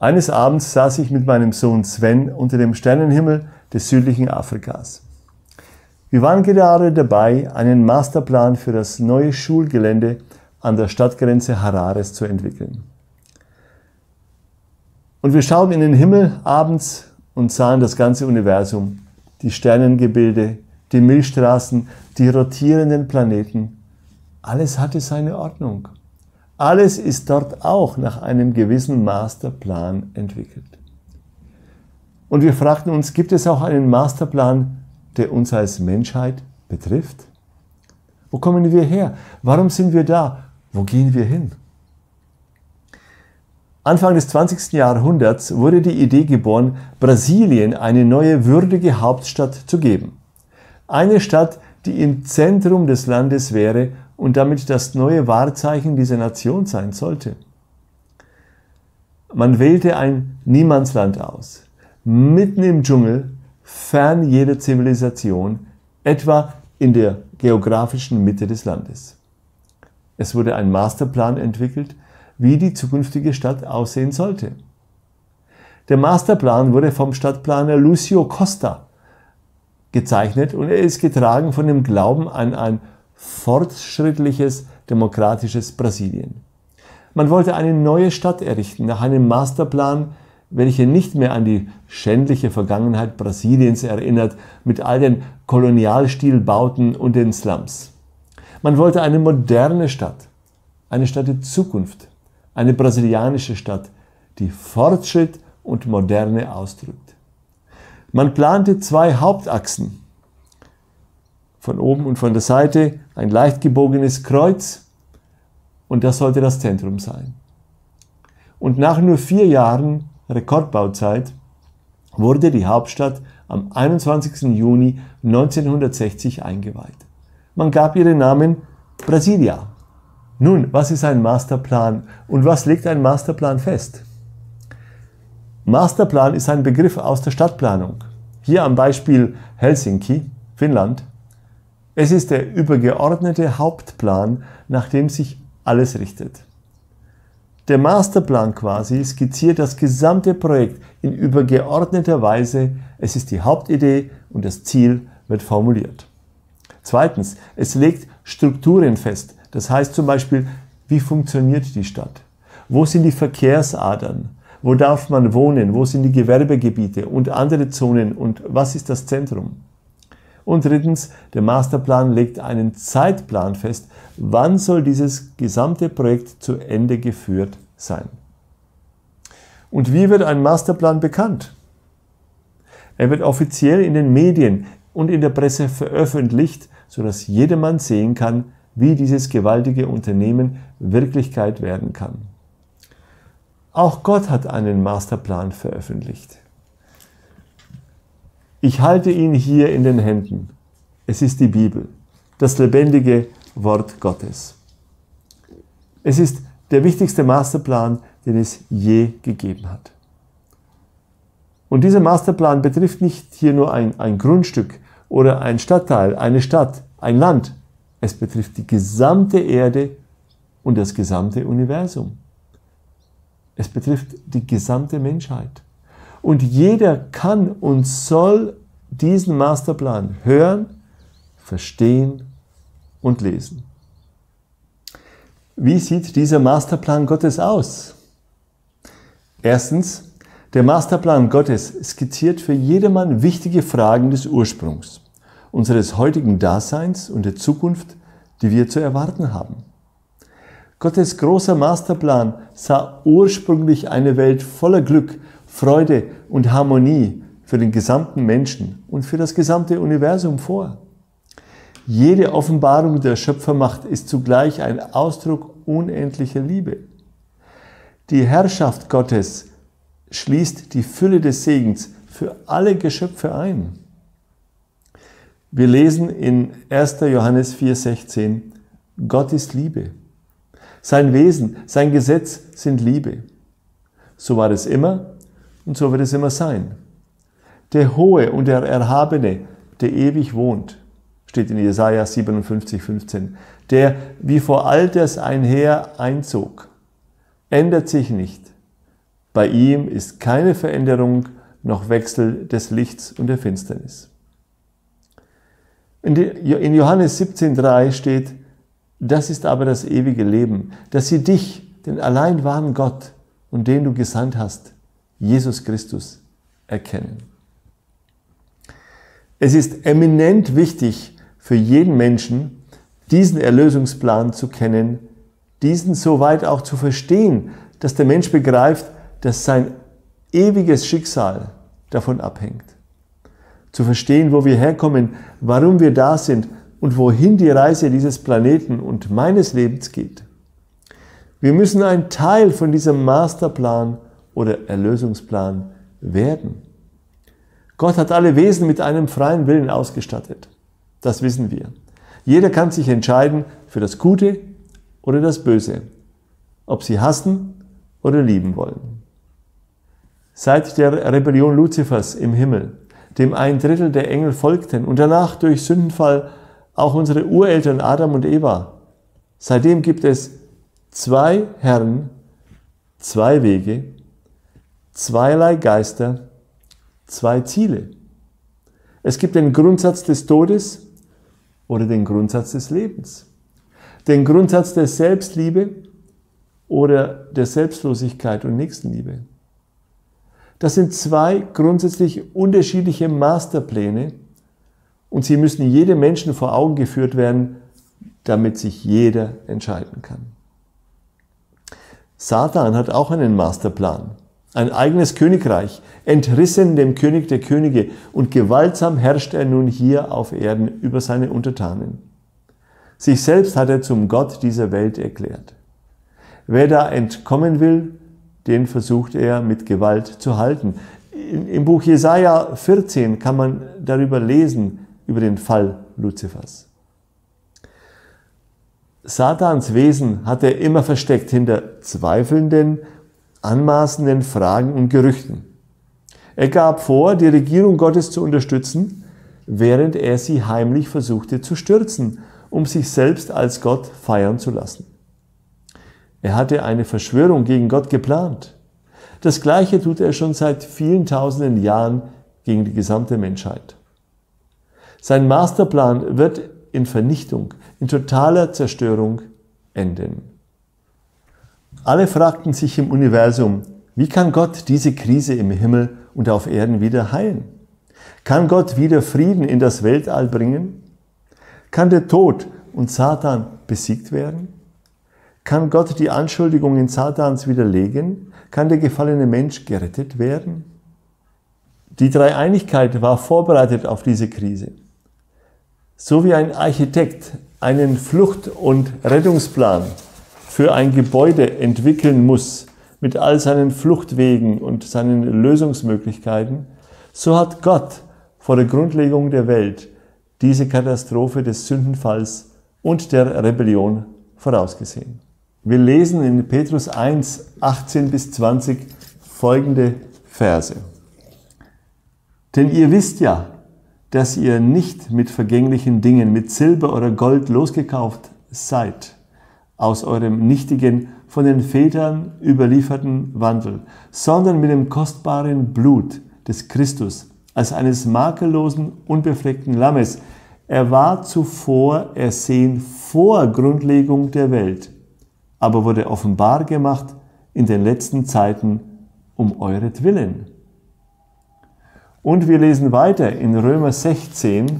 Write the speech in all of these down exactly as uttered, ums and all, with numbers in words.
Eines Abends saß ich mit meinem Sohn Sven unter dem Sternenhimmel des südlichen Afrikas. Wir waren gerade dabei, einen Masterplan für das neue Schulgelände an der Stadtgrenze Harares zu entwickeln. Und wir schauten in den Himmel abends und sahen das ganze Universum, die Sternengebilde, die Milchstraßen, die rotierenden Planeten. Alles hatte seine Ordnung. Alles ist dort auch nach einem gewissen Masterplan entwickelt. Und wir fragten uns, gibt es auch einen Masterplan, der uns als Menschheit betrifft? Wo kommen wir her? Warum sind wir da? Wo gehen wir hin? Anfang des zwanzigsten Jahrhunderts wurde die Idee geboren, Brasilien eine neue würdige Hauptstadt zu geben. Eine Stadt, die im Zentrum des Landes wäre und damit das neue Wahrzeichen dieser Nation sein sollte. Man wählte ein Niemandsland aus, mitten im Dschungel, fern jeder Zivilisation, etwa in der geografischen Mitte des Landes. Es wurde ein Masterplan entwickelt, wie die zukünftige Stadt aussehen sollte. Der Masterplan wurde vom Stadtplaner Lúcio Costa gezeichnet und er ist getragen von dem Glauben an ein fortschrittliches, demokratisches Brasilien. Man wollte eine neue Stadt errichten, nach einem Masterplan, welcher nicht mehr an die schändliche Vergangenheit Brasiliens erinnert, mit all den Kolonialstilbauten und den Slums. Man wollte eine moderne Stadt, eine Stadt der Zukunft, eine brasilianische Stadt, die Fortschritt und Moderne ausdrückt. Man plante zwei Hauptachsen, von oben und von der Seite ein leicht gebogenes Kreuz und das sollte das Zentrum sein. Und nach nur vier Jahren Rekordbauzeit wurde die Hauptstadt am einundzwanzigsten Juni neunzehnhundertsechzig eingeweiht. Man gab ihr den Namen Brasilia. Nun, was ist ein Masterplan und was legt ein Masterplan fest? Masterplan ist ein Begriff aus der Stadtplanung. Hier am Beispiel Helsinki, Finnland. Es ist der übergeordnete Hauptplan, nach dem sich alles richtet. Der Masterplan quasi skizziert das gesamte Projekt in übergeordneter Weise. Es ist die Hauptidee und das Ziel wird formuliert. Zweitens, es legt Strukturen fest. Das heißt zum Beispiel, wie funktioniert die Stadt? Wo sind die Verkehrsadern? Wo darf man wohnen? Wo sind die Gewerbegebiete und andere Zonen? Und was ist das Zentrum? Und drittens, der Masterplan legt einen Zeitplan fest. Wann soll dieses gesamte Projekt zu Ende geführt sein? Und wie wird ein Masterplan bekannt? Er wird offiziell in den Medien und in der Presse veröffentlicht, sodass jedermann sehen kann, wie dieses gewaltige Unternehmen Wirklichkeit werden kann. Auch Gott hat einen Masterplan veröffentlicht. Ich halte ihn hier in den Händen. Es ist die Bibel, das lebendige Wort Gottes. Es ist der wichtigste Masterplan, den es je gegeben hat. Und dieser Masterplan betrifft nicht hier nur ein, ein Grundstück oder ein Stadtteil, eine Stadt, ein Land. Es betrifft die gesamte Erde und das gesamte Universum. Es betrifft die gesamte Menschheit. Und jeder kann und soll diesen Masterplan hören, verstehen und lesen. Wie sieht dieser Masterplan Gottes aus? Erstens, der Masterplan Gottes skizziert für jedermann wichtige Fragen des Ursprungs, unseres heutigen Daseins und der Zukunft, die wir zu erwarten haben. Gottes großer Masterplan sah ursprünglich eine Welt voller Glück, Freude und Harmonie für den gesamten Menschen und für das gesamte Universum vor. Jede Offenbarung der Schöpfermacht ist zugleich ein Ausdruck unendlicher Liebe. Die Herrschaft Gottes schließt die Fülle des Segens für alle Geschöpfe ein. Wir lesen in erster Johannes vier sechzehn, Gott ist Liebe. Sein Wesen, sein Gesetz sind Liebe. So war es immer und so wird es immer sein. Der Hohe und der Erhabene, der ewig wohnt, steht in Jesaja siebenundfünfzig fünfzehn, der wie vor Alters einher einzog, ändert sich nicht, Bei ihm ist keine Veränderung noch Wechsel des Lichts und der Finsternis. In Johannes siebzehn drei steht, das ist aber das ewige Leben, dass sie dich, den allein wahren Gott und den du gesandt hast, Jesus Christus, erkennen. Es ist eminent wichtig für jeden Menschen, diesen Erlösungsplan zu kennen, diesen soweit auch zu verstehen, dass der Mensch begreift, dass sein ewiges Schicksal davon abhängt. Zu verstehen, wo wir herkommen, warum wir da sind und wohin die Reise dieses Planeten und meines Lebens geht. Wir müssen ein Teil von diesem Masterplan oder Erlösungsplan werden. Gott hat alle Wesen mit einem freien Willen ausgestattet. Das wissen wir. Jeder kann sich entscheiden für das Gute oder das Böse, ob sie hassen oder lieben wollen. Seit der Rebellion Luzifers im Himmel, dem ein Drittel der Engel folgten und danach durch Sündenfall auch unsere Ureltern Adam und Eva, seitdem gibt es zwei Herren, zwei Wege, zweierlei Geister, zwei Ziele. Es gibt den Grundsatz des Todes oder den Grundsatz des Lebens, den Grundsatz der Selbstliebe oder der Selbstlosigkeit und Nächstenliebe. Das sind zwei grundsätzlich unterschiedliche Masterpläne und sie müssen jedem Menschen vor Augen geführt werden, damit sich jeder entscheiden kann. Satan hat auch einen Masterplan, ein eigenes Königreich, entrissen dem König der Könige und gewaltsam herrscht er nun hier auf Erden über seine Untertanen. Sich selbst hat er zum Gott dieser Welt erklärt. Wer da entkommen will, den versucht er mit Gewalt zu halten. Im Buch Jesaja vierzehn kann man darüber lesen, über den Fall Luzifers. Satans Wesen hat er immer versteckt hinter zweifelnden, anmaßenden Fragen und Gerüchten. Er gab vor, die Regierung Gottes zu unterstützen, während er sie heimlich versuchte zu stürzen, um sich selbst als Gott feiern zu lassen. Er hatte eine Verschwörung gegen Gott geplant. Das Gleiche tut er schon seit vielen tausenden Jahren gegen die gesamte Menschheit. Sein Masterplan wird in Vernichtung, in totaler Zerstörung enden. Alle fragten sich im Universum, wie kann Gott diese Krise im Himmel und auf Erden wieder heilen? Kann Gott wieder Frieden in das Weltall bringen? Kann der Tod und Satan besiegt werden? Kann Gott die Anschuldigungen Satans widerlegen? Kann der gefallene Mensch gerettet werden? Die Dreieinigkeit war vorbereitet auf diese Krise. So wie ein Architekt einen Flucht- und Rettungsplan für ein Gebäude entwickeln muss, mit all seinen Fluchtwegen und seinen Lösungsmöglichkeiten, so hat Gott vor der Grundlegung der Welt diese Katastrophe des Sündenfalls und der Rebellion vorausgesehen. Wir lesen in Petrus eins, achtzehn bis zwanzig folgende Verse. Denn ihr wisst ja, dass ihr nicht mit vergänglichen Dingen, mit Silber oder Gold losgekauft seid, aus eurem nichtigen, von den Vätern überlieferten Wandel, sondern mit dem kostbaren Blut des Christus, als eines makellosen, unbefleckten Lammes. Er war zuvor ersehen vor Grundlegung der Welt, aber wurde offenbar gemacht in den letzten Zeiten um euretwillen. Und wir lesen weiter in Römer sechzehn,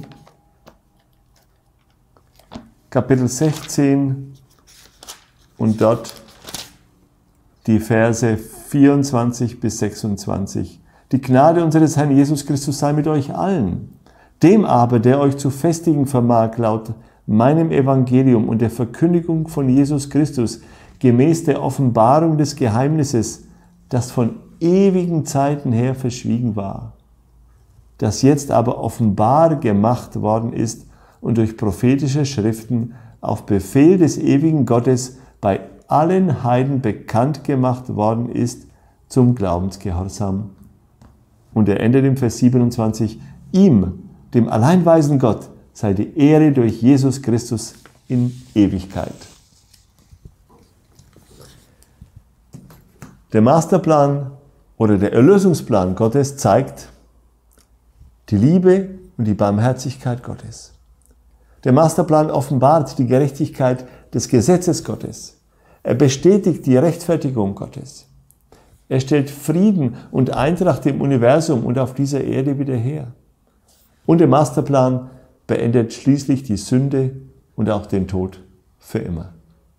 Kapitel sechzehn und dort die Verse vierundzwanzig bis sechsundzwanzig. Die Gnade unseres Herrn Jesus Christus sei mit euch allen. Dem aber, der euch zu festigen vermag, laut meinem Evangelium und der Verkündigung von Jesus Christus, gemäß der Offenbarung des Geheimnisses, das von ewigen Zeiten her verschwiegen war, das jetzt aber offenbar gemacht worden ist und durch prophetische Schriften auf Befehl des ewigen Gottes bei allen Heiden bekannt gemacht worden ist zum Glaubensgehorsam. Und er endet im Vers siebenundzwanzig, ihm, dem alleinweisen Gott, sei die Ehre durch Jesus Christus in Ewigkeit. Der Masterplan oder der Erlösungsplan Gottes zeigt die Liebe und die Barmherzigkeit Gottes. Der Masterplan offenbart die Gerechtigkeit des Gesetzes Gottes. Er bestätigt die Rechtfertigung Gottes. Er stellt Frieden und Eintracht im Universum und auf dieser Erde wieder her. Und der Masterplan beendet schließlich die Sünde und auch den Tod für immer.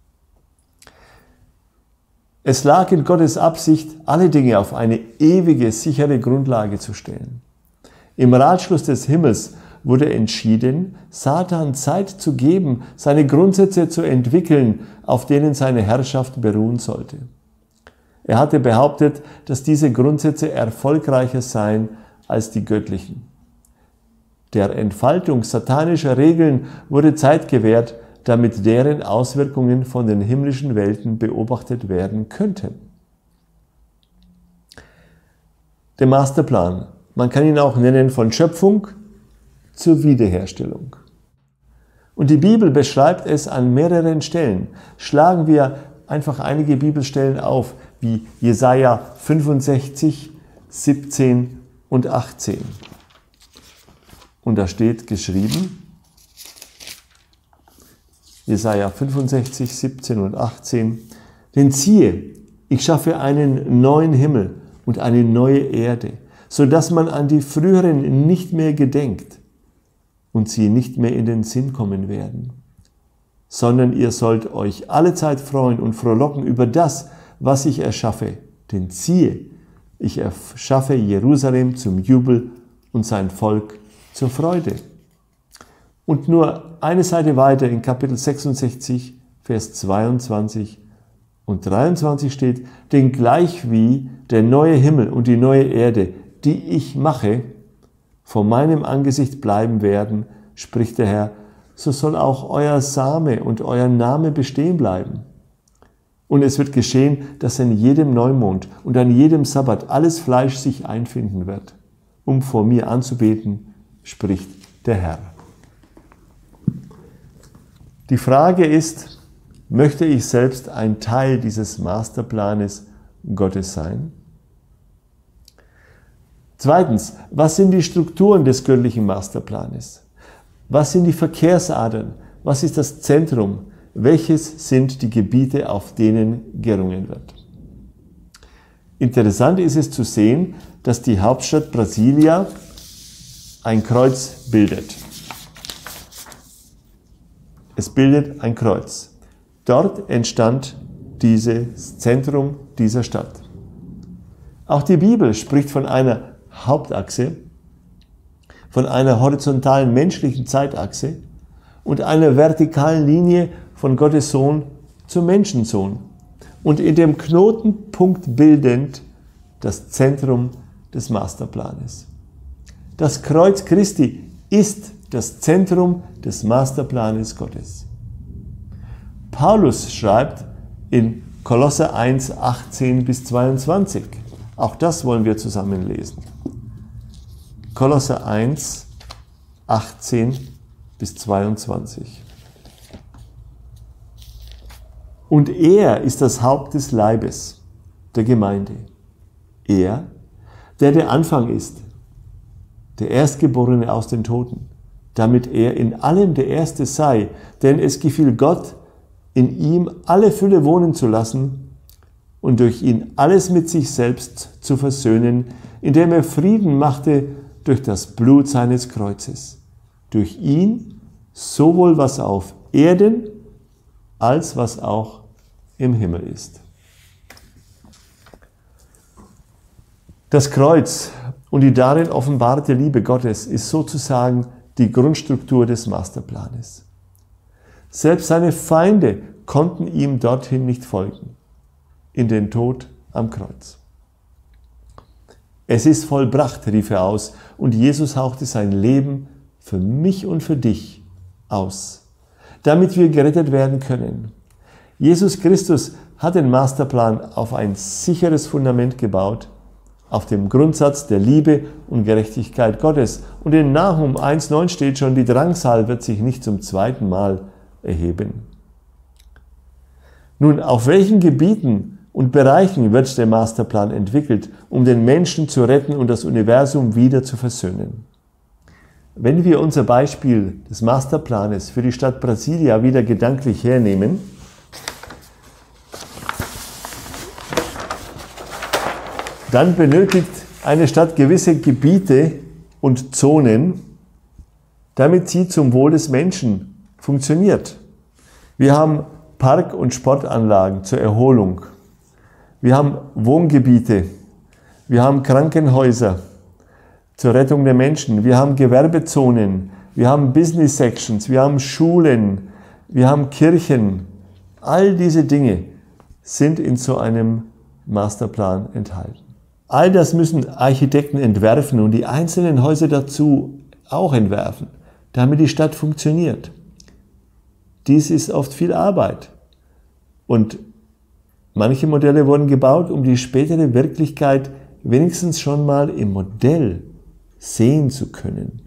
Es lag in Gottes Absicht, alle Dinge auf eine ewige, sichere Grundlage zu stellen. Im Ratschluss des Himmels wurde entschieden, Satan Zeit zu geben, seine Grundsätze zu entwickeln, auf denen seine Herrschaft beruhen sollte. Er hatte behauptet, dass diese Grundsätze erfolgreicher seien als die göttlichen. Der Entfaltung satanischer Regeln wurde Zeit gewährt, damit deren Auswirkungen von den himmlischen Welten beobachtet werden könnten. Der Masterplan, man kann ihn auch nennen von Schöpfung zur Wiederherstellung. Und die Bibel beschreibt es an mehreren Stellen. Schlagen wir einfach einige Bibelstellen auf, wie Jesaja fünfundsechzig, siebzehn und achtzehn. Und da steht geschrieben, Jesaja fünfundsechzig, siebzehn und achtzehn, denn siehe, ich schaffe einen neuen Himmel und eine neue Erde, so dass man an die früheren nicht mehr gedenkt und sie nicht mehr in den Sinn kommen werden. Sondern ihr sollt euch allezeit freuen und frohlocken über das, was ich erschaffe. Denn siehe, ich erschaffe Jerusalem zum Jubel und sein Volk zur Freude. Und nur eine Seite weiter in Kapitel sechsundsechzig, Vers zweiundzwanzig und dreiundzwanzig steht, denn gleichwie der neue Himmel und die neue Erde, die ich mache, vor meinem Angesicht bleiben werden, spricht der Herr, so soll auch euer Same und euer Name bestehen bleiben. Und es wird geschehen, dass an jedem Neumond und an jedem Sabbat alles Fleisch sich einfinden wird, um vor mir anzubeten, spricht der Herr. Die Frage ist, möchte ich selbst ein Teil dieses Masterplanes Gottes sein? Zweitens, was sind die Strukturen des göttlichen Masterplanes? Was sind die Verkehrsadern? Was ist das Zentrum? Welches sind die Gebiete, auf denen gerungen wird? Interessant ist es zu sehen, dass die Hauptstadt Brasilia ein Kreuz bildet. Es bildet ein Kreuz. Dort entstand dieses Zentrum dieser Stadt. Auch die Bibel spricht von einer Hauptachse, von einer horizontalen menschlichen Zeitachse und einer vertikalen Linie von Gottes Sohn zum Menschensohn. Und in dem Knotenpunkt bildend das Zentrum des Masterplanes. Das Kreuz Christi ist das Zentrum des Masterplanes Gottes. Paulus schreibt in Kolosser eins, achtzehn bis zweiundzwanzig. Auch das wollen wir zusammen lesen. Kolosser eins, achtzehn bis zweiundzwanzig. Und er ist das Haupt des Leibes, der Gemeinde. Er, der der Anfang ist, der Erstgeborene aus den Toten, damit er in allem der Erste sei, denn es gefiel Gott, in ihm alle Fülle wohnen zu lassen und durch ihn alles mit sich selbst zu versöhnen, indem er Frieden machte durch das Blut seines Kreuzes. Durch ihn sowohl was auf Erden als was auch im Himmel ist. Das Kreuz und die darin offenbarte Liebe Gottes ist sozusagen die Grundstruktur des Masterplanes. Selbst seine Feinde konnten ihm dorthin nicht folgen, in den Tod am Kreuz. Es ist vollbracht, rief er aus, und Jesus hauchte sein Leben für mich und für dich aus, damit wir gerettet werden können. Jesus Christus hat den Masterplan auf ein sicheres Fundament gebaut, auf dem Grundsatz der Liebe und Gerechtigkeit Gottes. Und in Nahum eins neun steht schon, die Drangsal wird sich nicht zum zweiten Mal erheben. Nun, auf welchen Gebieten und Bereichen wird der Masterplan entwickelt, um den Menschen zu retten und das Universum wieder zu versöhnen. Wenn wir unser Beispiel des Masterplanes für die Stadt Brasilia wieder gedanklich hernehmen, dann benötigt eine Stadt gewisse Gebiete und Zonen, damit sie zum Wohl des Menschen funktioniert. Wir haben Park- und Sportanlagen zur Erholung. Wir haben Wohngebiete. Wir haben Krankenhäuser zur Rettung der Menschen. Wir haben Gewerbezonen. Wir haben Business Sections. Wir haben Schulen. Wir haben Kirchen. All diese Dinge sind in so einem Masterplan enthalten. All das müssen Architekten entwerfen und die einzelnen Häuser dazu auch entwerfen, damit die Stadt funktioniert. Dies ist oft viel Arbeit. Und manche Modelle wurden gebaut, um die spätere Wirklichkeit wenigstens schon mal im Modell sehen zu können.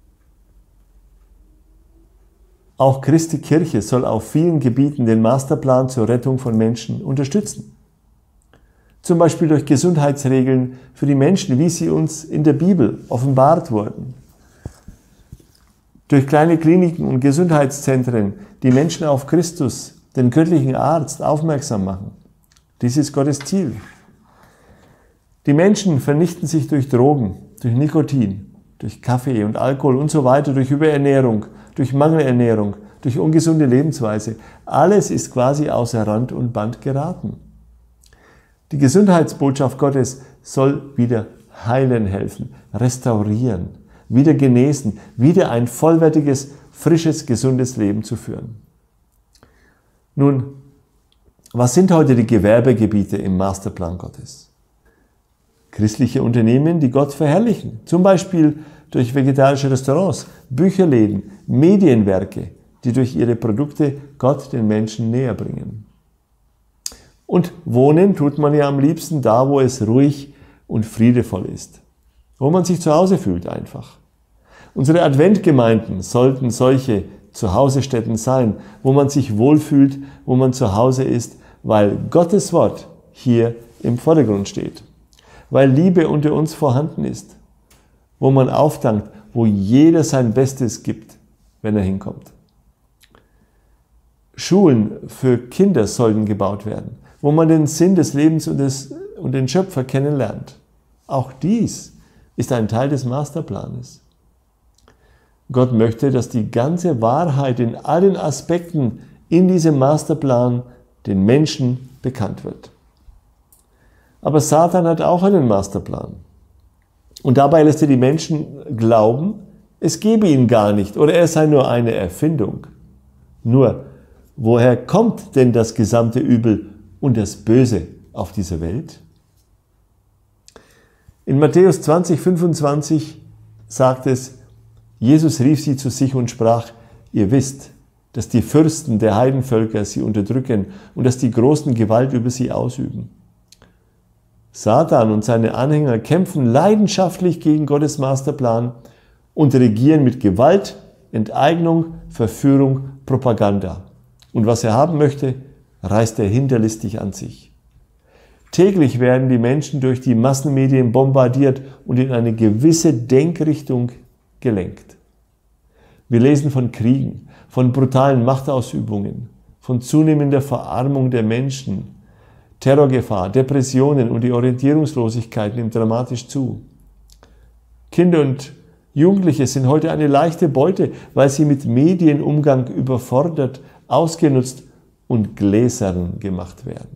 Auch Christi Kirche soll auf vielen Gebieten den Masterplan zur Rettung von Menschen unterstützen. Zum Beispiel durch Gesundheitsregeln für die Menschen, wie sie uns in der Bibel offenbart wurden. Durch kleine Kliniken und Gesundheitszentren, die Menschen auf Christus, den göttlichen Arzt, aufmerksam machen. Dies ist Gottes Ziel. Die Menschen vernichten sich durch Drogen, durch Nikotin, durch Kaffee und Alkohol und so weiter, durch Überernährung, durch Mangelernährung, durch ungesunde Lebensweise. Alles ist quasi außer Rand und Band geraten. Die Gesundheitsbotschaft Gottes soll wieder heilen helfen, restaurieren, wieder genesen, wieder ein vollwertiges, frisches, gesundes Leben zu führen. Nun, was sind heute die Gewerbegebiete im Masterplan Gottes? Christliche Unternehmen, die Gott verherrlichen, zum Beispiel durch vegetarische Restaurants, Bücherläden, Medienwerke, die durch ihre Produkte Gott den Menschen näher bringen. Und wohnen tut man ja am liebsten da, wo es ruhig und friedevoll ist, wo man sich zu Hause fühlt einfach. Unsere Adventgemeinden sollten solche Zuhausestätten sein, wo man sich wohlfühlt, wo man zu Hause ist, weil Gottes Wort hier im Vordergrund steht, weil Liebe unter uns vorhanden ist, wo man aufdankt, wo jeder sein Bestes gibt, wenn er hinkommt. Schulen für Kinder sollten gebaut werden, wo man den Sinn des Lebens und, des, und den Schöpfer kennenlernt. Auch dies ist ein Teil des Masterplanes. Gott möchte, dass die ganze Wahrheit in allen Aspekten in diesem Masterplan den Menschen bekannt wird. Aber Satan hat auch einen Masterplan. Und dabei lässt er die Menschen glauben, es gebe ihn gar nicht oder er sei nur eine Erfindung. Nur, woher kommt denn das gesamte Übel und das Böse auf dieser Welt? In Matthäus zwanzig, fünfundzwanzig sagt es, Jesus rief sie zu sich und sprach, ihr wisst, dass die Fürsten der Heidenvölker sie unterdrücken und dass die Großen Gewalt über sie ausüben. Satan und seine Anhänger kämpfen leidenschaftlich gegen Gottes Masterplan und regieren mit Gewalt, Enteignung, Verführung, Propaganda. Und was er haben möchte, reißt er hinterlistig an sich. Täglich werden die Menschen durch die Massenmedien bombardiert und in eine gewisse Denkrichtung gelenkt. Wir lesen von Kriegen, von brutalen Machtausübungen, von zunehmender Verarmung der Menschen, Terrorgefahr, Depressionen und die Orientierungslosigkeit nimmt dramatisch zu. Kinder und Jugendliche sind heute eine leichte Beute, weil sie mit Medienumgang überfordert, ausgenutzt und gläsern gemacht werden.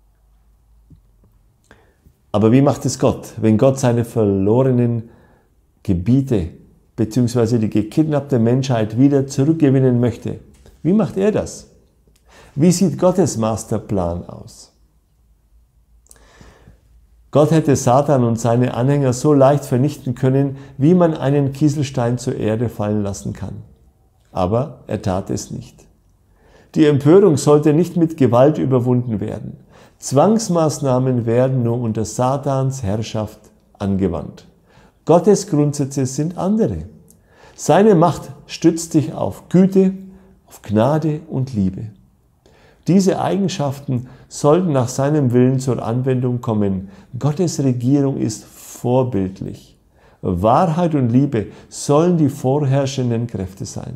Aber wie macht es Gott, wenn Gott seine verlorenen Gebiete bzw. die gekidnappte Menschheit wieder zurückgewinnen möchte? Wie macht er das? Wie sieht Gottes Masterplan aus? Gott hätte Satan und seine Anhänger so leicht vernichten können, wie man einen Kieselstein zur Erde fallen lassen kann. Aber er tat es nicht. Die Empörung sollte nicht mit Gewalt überwunden werden. Zwangsmaßnahmen werden nur unter Satans Herrschaft angewandt. Gottes Grundsätze sind andere. Seine Macht stützt sich auf Güte, auf Gnade und Liebe. Diese Eigenschaften sollten nach seinem Willen zur Anwendung kommen. Gottes Regierung ist vorbildlich. Wahrheit und Liebe sollen die vorherrschenden Kräfte sein.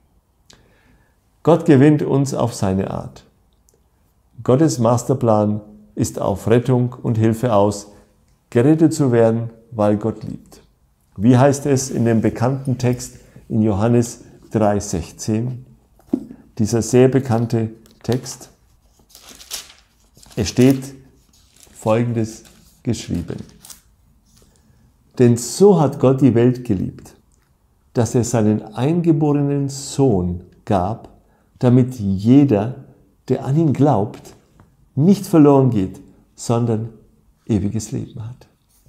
Gott gewinnt uns auf seine Art. Gottes Masterplan ist auf Rettung und Hilfe aus, gerettet zu werden, weil Gott liebt. Wie heißt es in dem bekannten Text in Johannes drei sechzehn? Dieser sehr bekannte Text. Es steht Folgendes geschrieben. Denn so hat Gott die Welt geliebt, dass er seinen eingeborenen Sohn gab, damit jeder, der an ihn glaubt, nicht verloren geht, sondern ewiges Leben hat.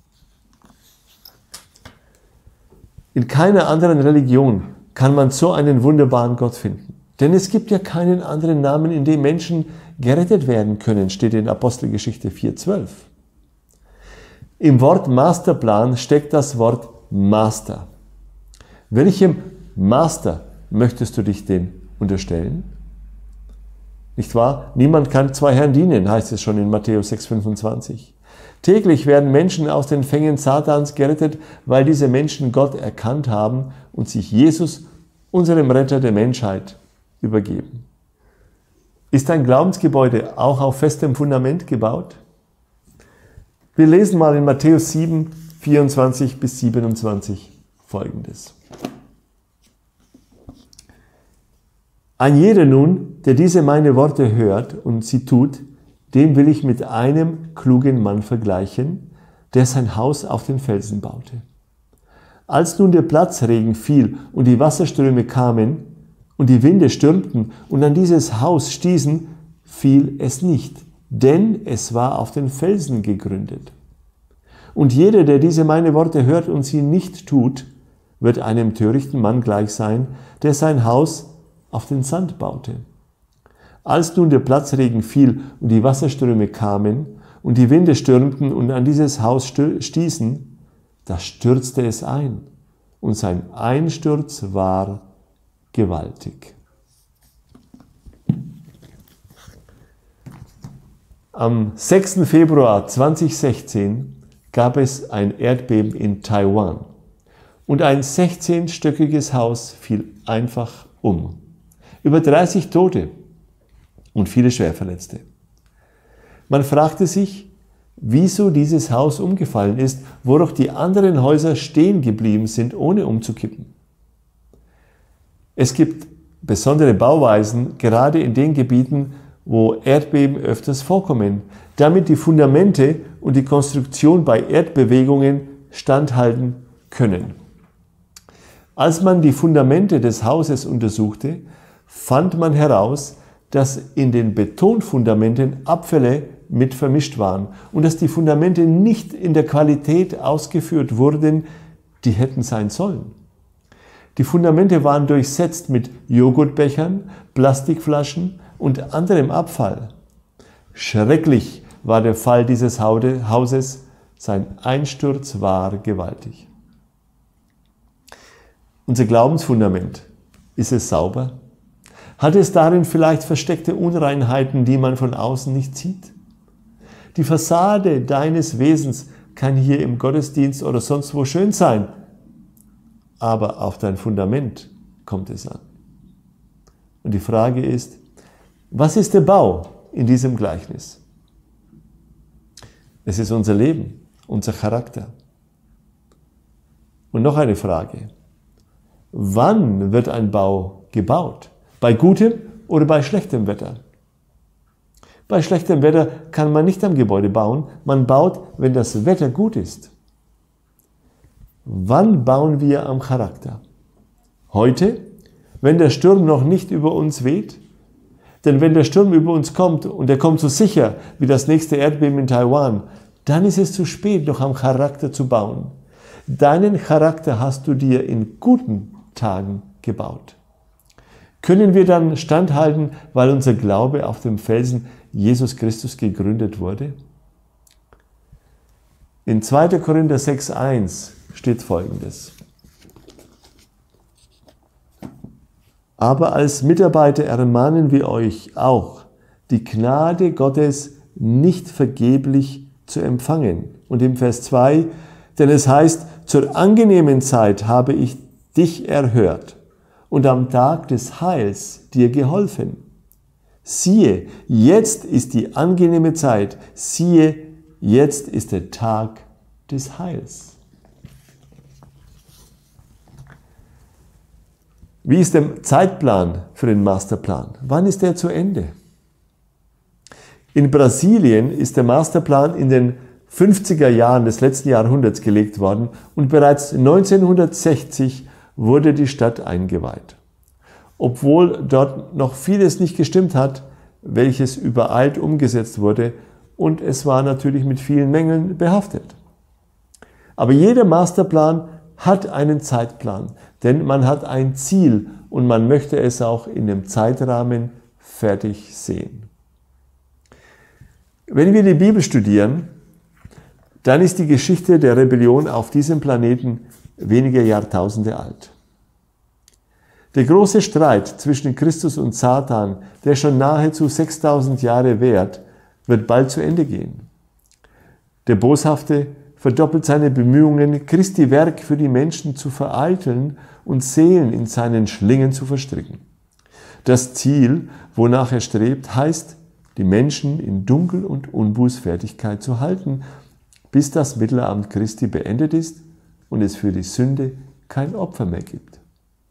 In keiner anderen Religion kann man so einen wunderbaren Gott finden. Denn es gibt ja keinen anderen Namen, in dem Menschen gerettet werden können, steht in Apostelgeschichte vier zwölf. Im Wort Masterplan steckt das Wort Master. Welchem Master möchtest du dich denn unterstellen? Nicht wahr? Niemand kann zwei Herren dienen, heißt es schon in Matthäus sechs fünfundzwanzig. Täglich werden Menschen aus den Fängen Satans gerettet, weil diese Menschen Gott erkannt haben und sich Jesus, unserem Retter der Menschheit, übergeben. Ist dein Glaubensgebäude auch auf festem Fundament gebaut? Wir lesen mal in Matthäus sieben, vierundzwanzig bis siebenundzwanzig Folgendes. Ein jeder nun, der diese meine Worte hört und sie tut, dem will ich mit einem klugen Mann vergleichen, der sein Haus auf den Felsen baute. Als nun der Platzregen fiel und die Wasserströme kamen und die Winde stürmten und an dieses Haus stießen, fiel es nicht, denn es war auf den Felsen gegründet. Und jeder, der diese meine Worte hört und sie nicht tut, wird einem törichten Mann gleich sein, der sein Haus auf den Sand baute. Als nun der Platzregen fiel und die Wasserströme kamen und die Winde stürmten und an dieses Haus stießen, da stürzte es ein und sein Einsturz war gewaltig. Am sechsten Februar zweitausendsechzehn gab es ein Erdbeben in Taiwan und ein sechzehnstöckiges Haus fiel einfach um. Über dreißig Tote und viele Schwerverletzte. Man fragte sich, wieso dieses Haus umgefallen ist, wo doch die anderen Häuser stehen geblieben sind, ohne umzukippen. Es gibt besondere Bauweisen, gerade in den Gebieten, wo Erdbeben öfters vorkommen, damit die Fundamente und die Konstruktion bei Erdbewegungen standhalten können. Als man die Fundamente des Hauses untersuchte, fand man heraus, dass in den Betonfundamenten Abfälle mit vermischt waren und dass die Fundamente nicht in der Qualität ausgeführt wurden, die hätten sein sollen. Die Fundamente waren durchsetzt mit Joghurtbechern, Plastikflaschen und anderem Abfall. Schrecklich war der Fall dieses Hauses, sein Einsturz war gewaltig. Unser Glaubensfundament, ist es sauber? Hat es darin vielleicht versteckte Unreinheiten, die man von außen nicht sieht? Die Fassade deines Wesens kann hier im Gottesdienst oder sonst wo schön sein, aber auf dein Fundament kommt es an. Und die Frage ist, was ist der Bau in diesem Gleichnis? Es ist unser Leben, unser Charakter. Und noch eine Frage. Wann wird ein Bau gebaut? Bei gutem oder bei schlechtem Wetter? Bei schlechtem Wetter kann man nicht am Gebäude bauen. Man baut, wenn das Wetter gut ist. Wann bauen wir am Charakter? Heute, wenn der Sturm noch nicht über uns weht? Denn wenn der Sturm über uns kommt und er kommt so sicher wie das nächste Erdbeben in Taiwan, dann ist es zu spät, noch am Charakter zu bauen. Deinen Charakter hast du dir in guten Tagen gebaut. Können wir dann standhalten, weil unser Glaube auf dem Felsen Jesus Christus gegründet wurde? In zweiter Korinther sechs eins steht Folgendes. Aber als Mitarbeiter ermahnen wir euch auch, die Gnade Gottes nicht vergeblich zu empfangen. Und im Vers zwei, denn es heißt, zur angenehmen Zeit habe ich dich erhört und am Tag des Heils dir geholfen. Siehe, jetzt ist die angenehme Zeit, siehe, jetzt ist der Tag des Heils. Wie ist der Zeitplan für den Masterplan? Wann ist der zu Ende? In Brasilien ist der Masterplan in den fünfziger Jahren des letzten Jahrhunderts gelegt worden und bereits neunzehnhundertsechzig wurde die Stadt eingeweiht. Obwohl dort noch vieles nicht gestimmt hat, welches übereilt umgesetzt wurde, und es war natürlich mit vielen Mängeln behaftet. Aber jeder Masterplan hat einen Zeitplan, denn man hat ein Ziel und man möchte es auch in dem Zeitrahmen fertig sehen. Wenn wir die Bibel studieren, dann ist die Geschichte der Rebellion auf diesem Planeten wenige Jahrtausende alt. Der große Streit zwischen Christus und Satan, der schon nahezu sechstausend Jahre währt, wird bald zu Ende gehen. Der Boshafte verdoppelt seine Bemühungen, Christi Werk für die Menschen zu vereiteln und Seelen in seinen Schlingen zu verstricken. Das Ziel, wonach er strebt, heißt, die Menschen in Dunkel und Unbußfertigkeit zu halten, bis das Mittelamt Christi beendet ist und es für die Sünde kein Opfer mehr gibt.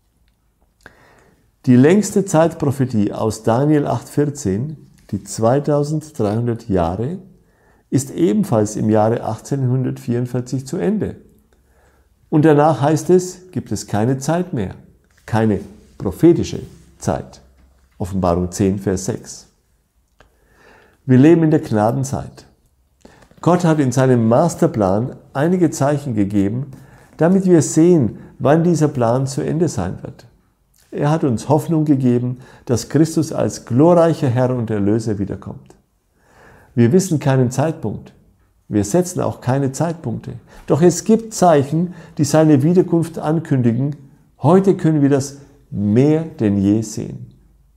Die längste Zeitprophetie aus Daniel acht vierzehn, die zweitausenddreihundert Jahre, ist ebenfalls im Jahre achtzehnhundertvierundvierzig zu Ende. Und danach heißt es, gibt es keine Zeit mehr, keine prophetische Zeit. Offenbarung zehn, Vers sechs. Wir leben in der Gnadenzeit. Gott hat in seinem Masterplan einige Zeichen gegeben, damit wir sehen, wann dieser Plan zu Ende sein wird. Er hat uns Hoffnung gegeben, dass Christus als glorreicher Herr und Erlöser wiederkommt. Wir wissen keinen Zeitpunkt. Wir setzen auch keine Zeitpunkte. Doch es gibt Zeichen, die seine Wiederkunft ankündigen. Heute können wir das mehr denn je sehen.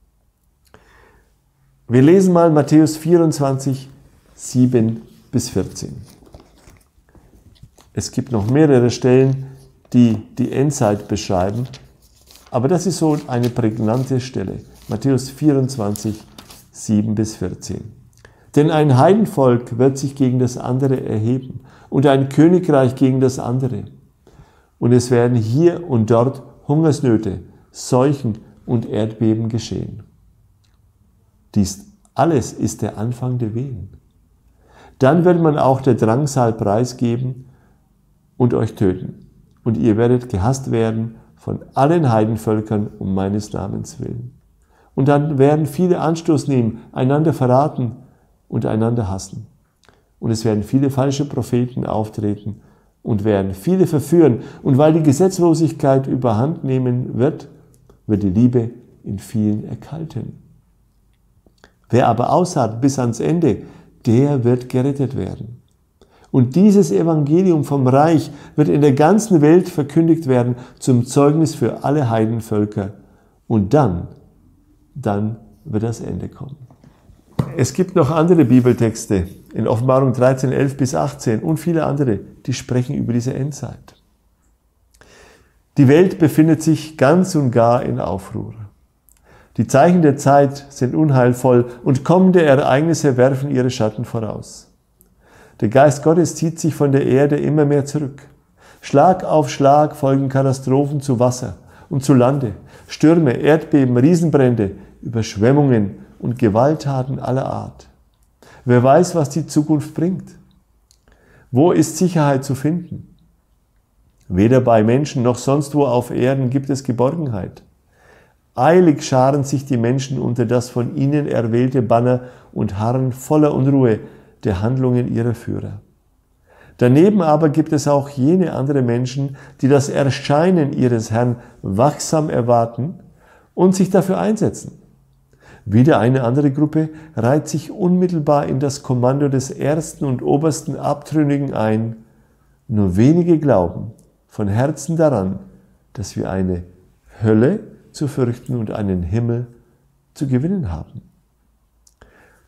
Wir lesen mal Matthäus vierundzwanzig, sieben bis vierzehn. Es gibt noch mehrere Stellen, die die Endzeit beschreiben, aber das ist so eine prägnante Stelle. Matthäus vierundzwanzig, sieben bis vierzehn. Denn ein Heidenvolk wird sich gegen das andere erheben und ein Königreich gegen das andere. Und es werden hier und dort Hungersnöte, Seuchen und Erdbeben geschehen. Dies alles ist der Anfang der Wehen. Dann wird man auch der Drangsal preisgeben und euch töten. Und ihr werdet gehasst werden von allen Heidenvölkern um meines Namens willen. Und dann werden viele Anstoß nehmen, einander verraten und einander hassen. Und es werden viele falsche Propheten auftreten und werden viele verführen. Und weil die Gesetzlosigkeit überhand nehmen wird, wird die Liebe in vielen erkalten. Wer aber ausharrt bis ans Ende, der wird gerettet werden. Und dieses Evangelium vom Reich wird in der ganzen Welt verkündigt werden zum Zeugnis für alle Heidenvölker. Und dann, dann wird das Ende kommen. Es gibt noch andere Bibeltexte in Offenbarung dreizehn, elf bis achtzehn und viele andere, die sprechen über diese Endzeit. Die Welt befindet sich ganz und gar in Aufruhr. Die Zeichen der Zeit sind unheilvoll und kommende Ereignisse werfen ihre Schatten voraus. Der Geist Gottes zieht sich von der Erde immer mehr zurück. Schlag auf Schlag folgen Katastrophen zu Wasser und zu Lande, Stürme, Erdbeben, Riesenbrände, Überschwemmungen und Gewalttaten aller Art. Wer weiß, was die Zukunft bringt? Wo ist Sicherheit zu finden? Weder bei Menschen noch sonst wo auf Erden gibt es Geborgenheit. Eilig scharen sich die Menschen unter das von ihnen erwählte Banner und harren voller Unruhe der Handlungen ihrer Führer. Daneben aber gibt es auch jene andere Menschen, die das Erscheinen ihres Herrn wachsam erwarten und sich dafür einsetzen. Wieder eine andere Gruppe reiht sich unmittelbar in das Kommando des ersten und obersten Abtrünnigen ein. Nur wenige glauben von Herzen daran, dass wir eine Hölle zu fürchten und einen Himmel zu gewinnen haben.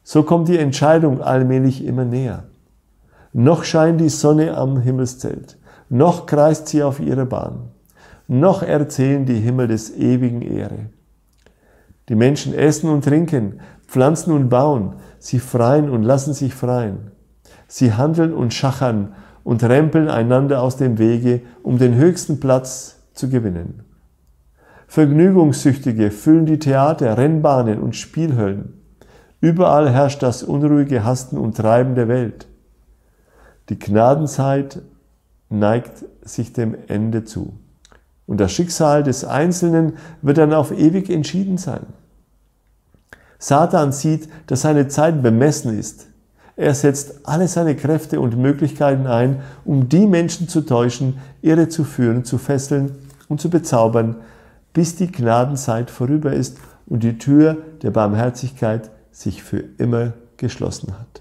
So kommt die Entscheidung allmählich immer näher. Noch scheint die Sonne am Himmelszelt, noch kreist sie auf ihrer Bahn, noch erzählen die Himmel des ewigen Ehre. Die Menschen essen und trinken, pflanzen und bauen, sie freien und lassen sich freien. Sie handeln und schachern und rempeln einander aus dem Wege, um den höchsten Platz zu gewinnen. Vergnügungssüchtige füllen die Theater, Rennbahnen und Spielhöllen. Überall herrscht das unruhige Hasten und Treiben der Welt. Die Gnadenzeit neigt sich dem Ende zu. Und das Schicksal des Einzelnen wird dann auf ewig entschieden sein. Satan sieht, dass seine Zeit bemessen ist. Er setzt alle seine Kräfte und Möglichkeiten ein, um die Menschen zu täuschen, irre zu führen, zu fesseln und zu bezaubern, bis die Gnadenzeit vorüber ist und die Tür der Barmherzigkeit sich für immer geschlossen hat.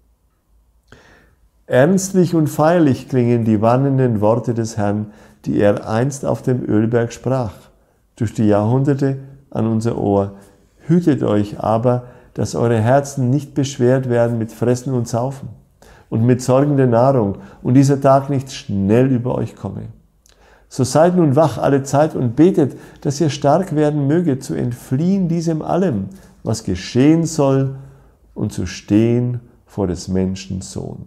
Ernstlich und feierlich klingen die warnenden Worte des Herrn, die er einst auf dem Ölberg sprach, durch die Jahrhunderte an unser Ohr. Hütet euch aber, dass eure Herzen nicht beschwert werden mit Fressen und Saufen und mit Sorgen der Nahrung und dieser Tag nicht schnell über euch komme. So seid nun wach alle Zeit und betet, dass ihr stark werden möget, zu entfliehen diesem allem, was geschehen soll, und zu stehen vor des Menschen Sohn.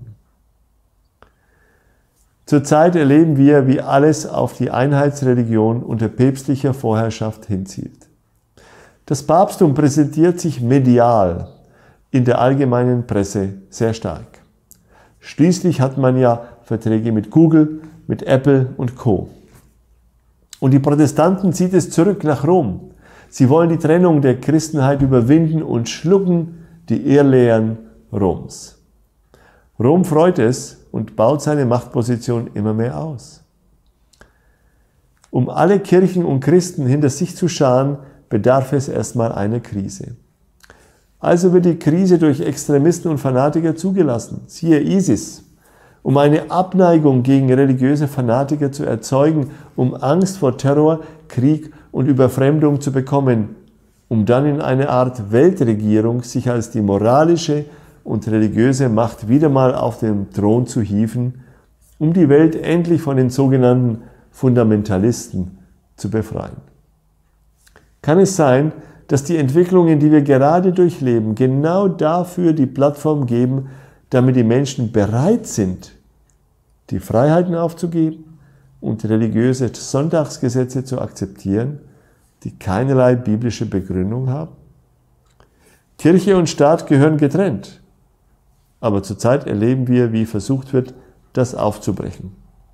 Zurzeit erleben wir, wie alles auf die Einheitsreligion unter päpstlicher Vorherrschaft hinzielt. Das Papsttum präsentiert sich medial in der allgemeinen Presse sehr stark. Schließlich hat man ja Verträge mit Google, mit Apple und Co. Und die Protestanten zieht es zurück nach Rom. Sie wollen die Trennung der Christenheit überwinden und schlucken die Irrlehren Roms. Rom freut es und baut seine Machtposition immer mehr aus. Um alle Kirchen und Christen hinter sich zu scharen, bedarf es erstmal einer Krise. Also wird die Krise durch Extremisten und Fanatiker zugelassen, siehe ISIS, um eine Abneigung gegen religiöse Fanatiker zu erzeugen, um Angst vor Terror, Krieg und Überfremdung zu bekommen, um dann in eine Art Weltregierung sich als die moralische und religiöse Macht wieder mal auf den Thron zu hieven, um die Welt endlich von den sogenannten Fundamentalisten zu befreien. Kann es sein, dass die Entwicklungen, die wir gerade durchleben, genau dafür die Plattform geben, damit die Menschen bereit sind, die Freiheiten aufzugeben und religiöse Sonntagsgesetze zu akzeptieren, die keinerlei biblische Begründung haben? Kirche und Staat gehören getrennt, aber zurzeit erleben wir, wie versucht wird, das aufzubrechen.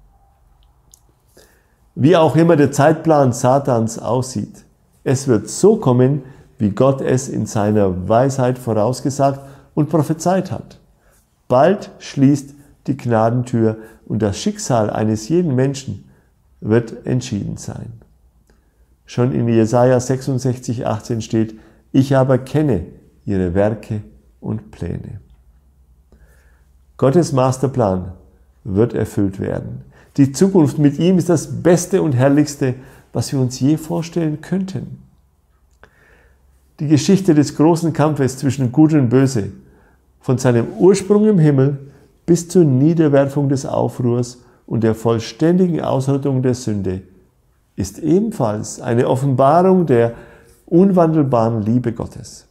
Wie auch immer der Zeitplan Satans aussieht, es wird so kommen, wie Gott es in seiner Weisheit vorausgesagt und prophezeit hat. Bald schließt die Gnadentür und das Schicksal eines jeden Menschen wird entschieden sein. Schon in Jesaja sechsundsechzig, achtzehn steht, ich aber kenne ihre Werke und Pläne. Gottes Masterplan wird erfüllt werden. Die Zukunft mit ihm ist das Beste und Herrlichste, was wir uns je vorstellen könnten. Die Geschichte des großen Kampfes zwischen Gut und Böse, von seinem Ursprung im Himmel bis zur Niederwerfung des Aufruhrs und der vollständigen Ausrottung der Sünde, ist ebenfalls eine Offenbarung der unwandelbaren Liebe Gottes.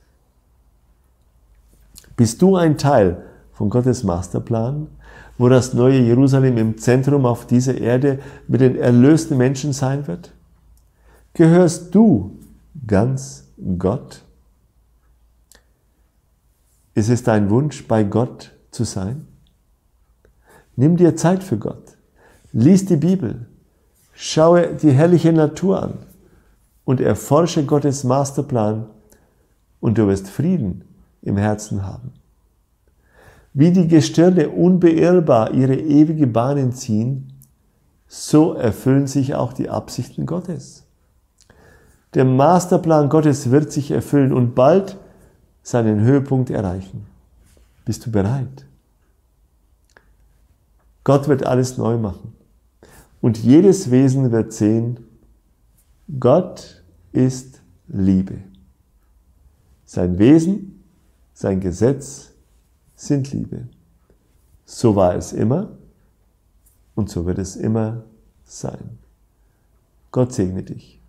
Bist du ein Teil von Gottes Masterplan, wo das neue Jerusalem im Zentrum auf dieser Erde mit den erlösten Menschen sein wird? Gehörst du ganz Gott? Ist es dein Wunsch, bei Gott zu sein? Nimm dir Zeit für Gott. Lies die Bibel. Schaue die herrliche Natur an und erforsche Gottes Masterplan und du wirst Frieden im Herzen haben. Wie die Gestirne unbeirrbar ihre ewige Bahnen ziehen, so erfüllen sich auch die Absichten Gottes. Der Masterplan Gottes wird sich erfüllen und bald seinen Höhepunkt erreichen. Bist du bereit? Gott wird alles neu machen und jedes Wesen wird sehen, Gott ist Liebe. Sein Wesen, sein Gesetz sind Liebe. So war es immer und so wird es immer sein. Gott segne dich.